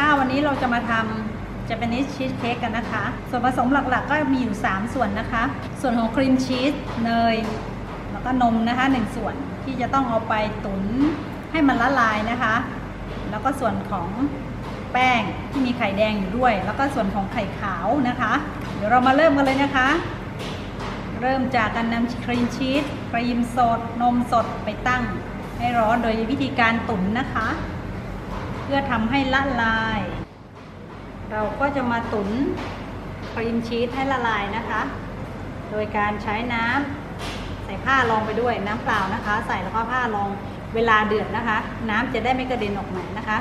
วันนี้เราจะมาทำJapanese cheesecakeกันนะคะส่วนผสมหลักๆก็มีอยู่3ส่วนนะคะส่วนของครีมชีสเนยแล้วก็นมนะคะ1ส่วนที่จะต้องเอาไปตุ๋นให้มันละลายนะคะแล้วก็ส่วนของแป้งที่มีไข่แดงอยู่ด้วยแล้วก็ส่วนของไข่ขาวนะคะเดี๋ยวเรามาเริ่มกันเลยนะคะเริ่มจากการนำครีมชีสครีมสดนมสดไปตั้งให้ร้อนโดยวิธีการตุ๋นนะคะเพื่อทำให้ละลายเราก็จะมาตุ๋นครีมชีสให้ละลายนะคะโดยการใช้น้ำใส่ผ้ารองไปด้วยน้ำเปล่านะคะใส่แล้วก็ผ้ารองเวลาเดือดนะคะน้ำจะได้ไม่กระเด็นออกมานะคะ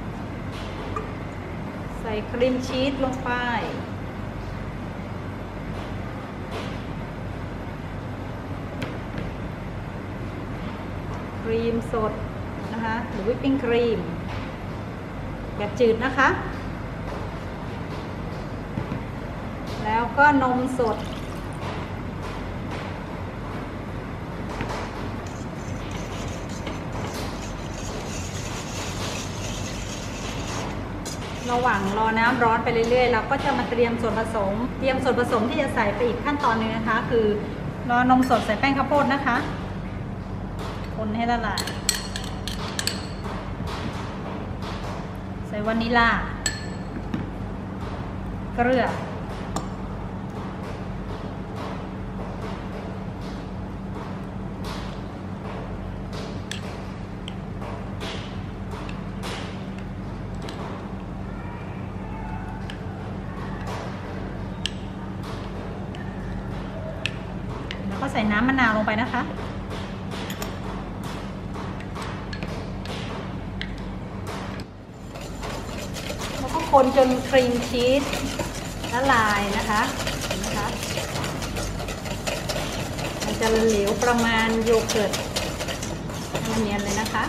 ใส่ครีมชีสลงไปครีมสดนะคะหรือวิปปิ้งครีมแบบจืดนะคะแล้วก็นมสดระหว่างรอน้ำร้อนไปเรื่อยๆเราก็จะมาเตรียมส่วนผสมที่จะใส่ไปอีกขั้นตอนนึงนะคะคือรอนมสดใส่แป้งข้าวโพดนะคะคนให้ละลายใส่วานิลลาเกลือแล้วก็ใส่น้ำมะนาวลงไปนะคะแล้วก็คนจนครีมชีสละลายนะคะเห็นไหมคะมันจะเหลวประมาณโยเกิร์ตมันเนียนเลยนะคะ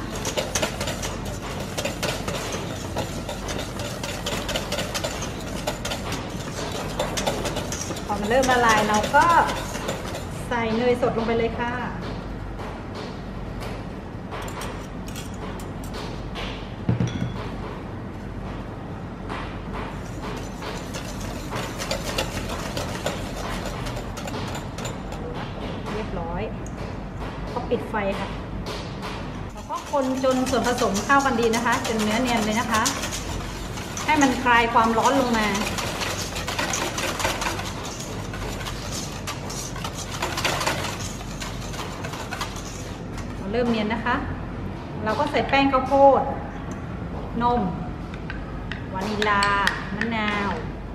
พอมันเริ่มละลายเราก็ใส่เนยสดลงไปเลยค่ะเรียบร้อยก็ปิดไฟค่ะแล้วก็คนจนส่วนผสมเข้ากันดีนะคะจนเนื้อเนียนเลยนะคะให้มันคลายความร้อนลงมาเริ่มเนียนนะคะเราก็ใส่แป้งข้าวโพดนมวานิลลามะนาว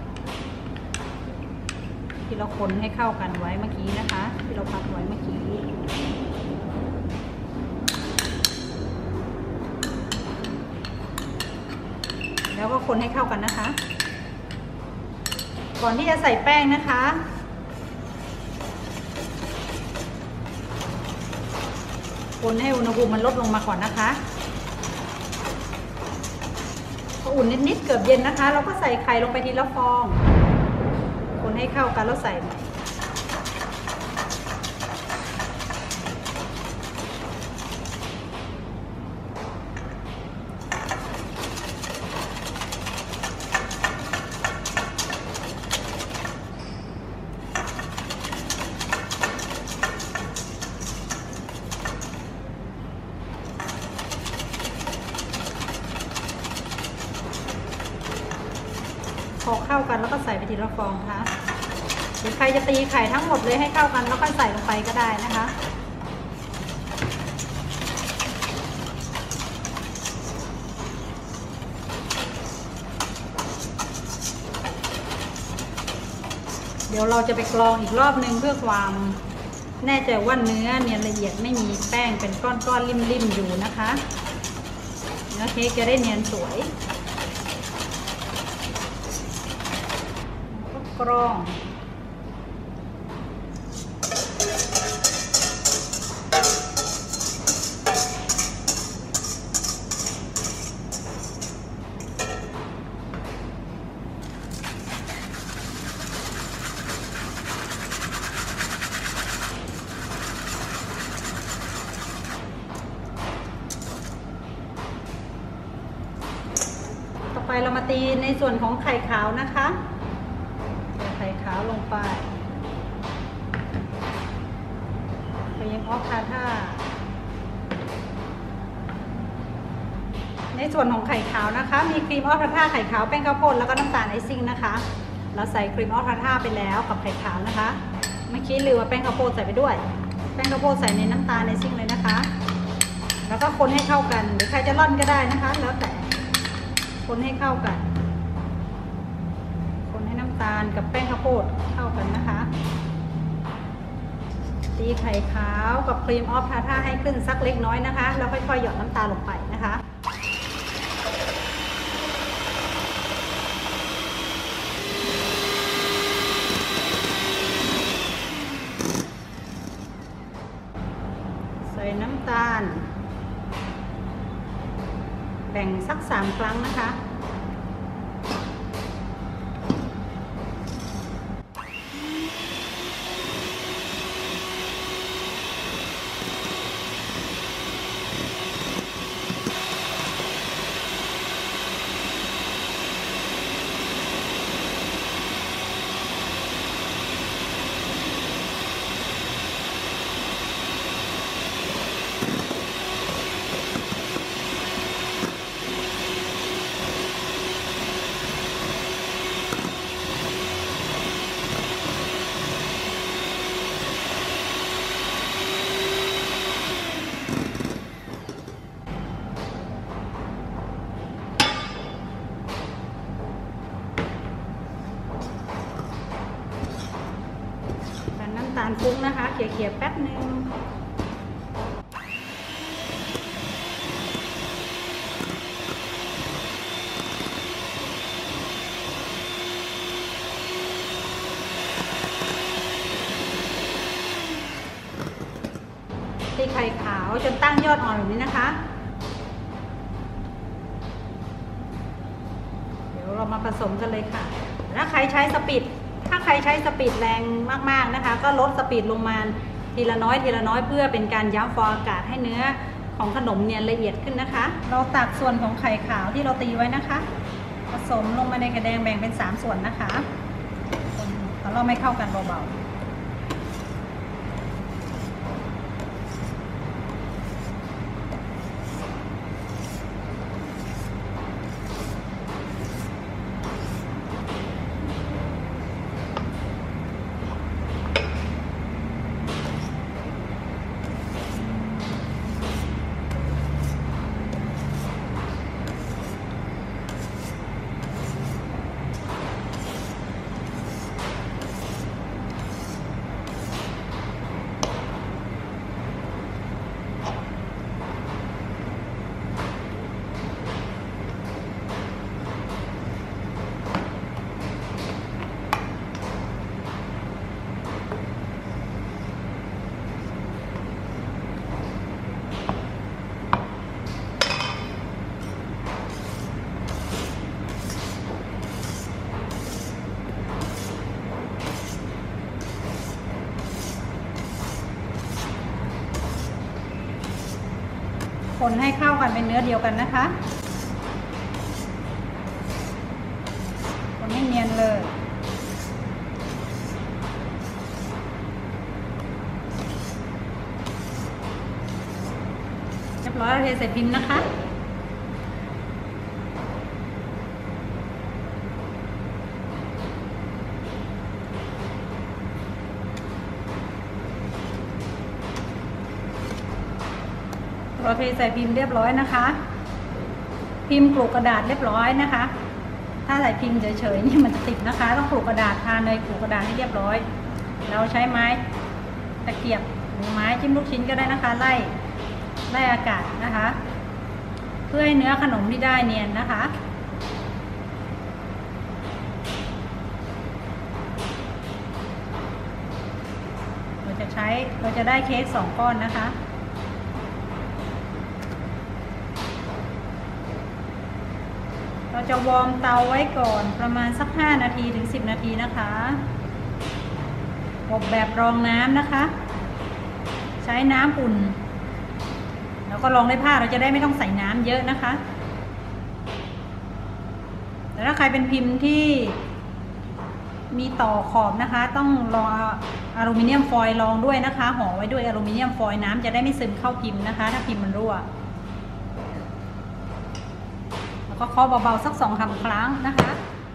ที่เราคนให้เข้ากันไว้เมื่อกี้นะคะที่เราพักไว้เมื่อกี้แล้วก็คนให้เข้ากันนะคะก่อนที่จะใส่แป้งนะคะคนให้อุณหภูมิมันลดลงมาก่อนนะคะพออุ่นนิดๆเกือบเย็นนะคะเราก็ใส่ไข่ลงไปทีละฟองคนให้เข้ากันแล้วใส่ใหม่พอเข้ากันแล้วก็ใส่ไปทีละฟองค่ะหรือใครจะตีไข่ทั้งหมดเลยให้เข้ากันแล้วก็ใส่ลงไปก็ได้นะคะเดี๋ยวเราจะไปกรองอีกรอบนึงเพื่อความแน่ใจว่าเนื้อเนียนละเอียดไม่มีแป้งเป็นก้อนๆริ่มๆอยู่นะคะเนื้อเค้กจะได้เนียนสวยกรองไปไปเรามาตีในส่วนของไข่ขาวนะคะไข่ขาวลงไปครีมออฟทาท่าในส่วนของไข่ขาวนะคะมีครีมออฟทาท่าไข่ขาวแป้งข้าวโพดแล้วก็น้ำตาลไอซิ่งนะคะเราใส่ครีมออฟทาท่าไปแล้วกับไข่ขาวนะคะเมื่อกี้ลืมว่าแป้งข้าวโพดใส่ไปด้วยแป้งข้าวโพดใส่ในน้ำตาลไอซิ่งเลยนะคะแล้วก็คนให้เข้ากันหรือใครจะร่อนก็ได้นะคะแล้วแต่คนให้เข้ากันคนให้น้ำตาลกับแป้งข้าวโพดเข้ากันนะคะตีไข่ขาวกับครีมออฟทาท่าให้ขึ้นสักเล็กน้อยนะคะแล้วค่อยๆหยอดน้ำตาลลงไปนะคะใส่น้ำตาลแบ่งสัก3 ครั้งนะคะน้ำตาลฟุ้งนะคะเขี่ยๆแป๊บนึงตีไข่ขาวจนตั้งยอดอ่อนแบบนี้นะคะเดี๋ยวเรามาผสมกันเลยค่ะถ้าใครใช้สปีดแรงมากๆนะคะก็ลดสปีดลงมาทีละน้อยเพื่อเป็นการย้ำฟองอากาศให้เนื้อของขนมเนี่ยละเอียดขึ้นนะคะเราตักส่วนของไข่ขาวที่เราตีไว้นะคะผสมลงมาในกระแดงแบ่งเป็น3 ส่วนนะคะแล้วเราไม่เข้ากันเบาๆคนให้เข้ากันเป็นเนื้อเดียวกันนะคะคนให้เนียนเลยเรียบร้อยแล้วเทใส่พิมพ์นะคะเราเทใส่พิมพ์เรียบร้อยนะคะพิมพ์กลุกกระดาษเรียบร้อยนะคะถ้าใส่พิมพ์เฉยๆนี่มันจะติดนะคะต้องกลุกกระดาษทาเนยกลุกกระดาษให้เรียบร้อยเราใช้ไม้ตะเกียบหรือไม้จิ้มลูกชิ้นก็ได้นะคะไล่อากาศนะคะเพื่อให้เนื้อขนมที่ได้เนียนนะคะเราจะได้เค้ก2 ก้อนนะคะเราจะวอร์มเตาไว้ก่อนประมาณสัก5 นาทีถึง10 นาทีนะคะอบแบบรองน้ำนะคะใช้น้ำอุ่นแล้วก็รองด้วยผ้าเราจะได้ไม่ต้องใส่น้ำเยอะนะคะแต่ถ้าใครเป็นพิมพ์ที่มีต่อขอบนะคะต้องรออลูมิเนียมฟอยล์รองด้วยนะคะห่อไว้ด้วยอลูมิเนียมฟอยล์น้ำจะได้ไม่ซึมเข้าพิมพ์นะคะถ้าพิมพ์มันรั่วแล้วก็เคาะเบาๆสัก2-3 ครั้งนะคะ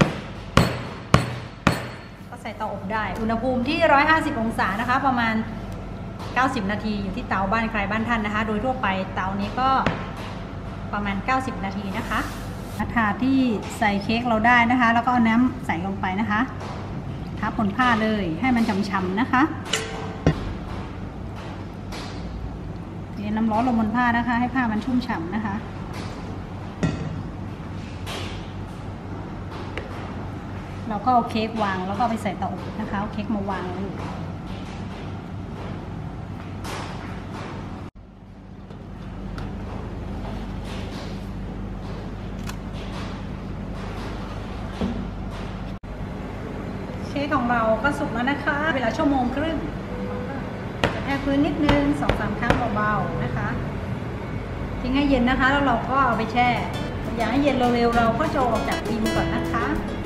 ก็ใส่เตาอบได้อุณหภูมิที่150 องศานะคะประมาณ90 นาทีอยู่ที่เตาบ้านใครบ้านท่านนะคะโดยทั่วไปเตานี้ก็ประมาณ90 นาทีนะคะถาดที่ใส่เค้กเราได้นะคะแล้วก็เอาน้ำใส่ลงไปนะคะทับบนผ้าเลยให้มันฉ่ำๆนะคะเทน้ำร้อนลงบนผ้านะคะให้ผ้ามันชุ่มฉ่ำนะคะเราก็เอาเค้กวางแล้วก็ไปใส่เตาอบนะคะเอาเค้กมาวางเลยเค้กของเราก็สุกแล้วนะคะเวลา1.5 ชั่วโมงจะแค่พื้นนิดนึง2-3 ครั้งเบาๆนะคะทิ้งให้เย็นนะคะแล้วเราก็เอาไปแช่อย่าให้เย็นเร็วๆเราก็จะออกจากพิมพ์ก่อนนะคะ